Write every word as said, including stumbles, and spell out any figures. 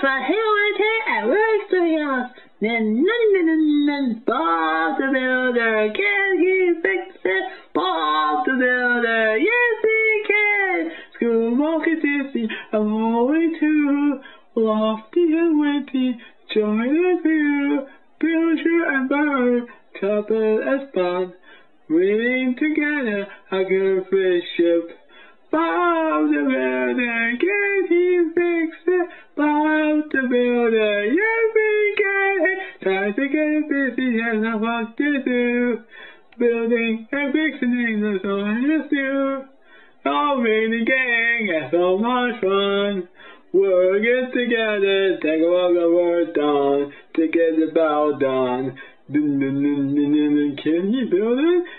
but he went in and works the house. Then, then, then, then, Bob the Builder, can he fix it? Bob the Builder, yes he can. School market dizzy, I'm going to lofty and windy, join the view, Builder and Bird, couple as fun, reading together a good friendship. Bob the Builder, can he fix it? Bob the Builder, yes he can. Time to get busy and have what to do. Building and fixing is all I do. All in the gang, and so much fun. Working together, take a walk of work done, to get the bow done. Dun, dun, dun, dun, dun, dun. Can you build it?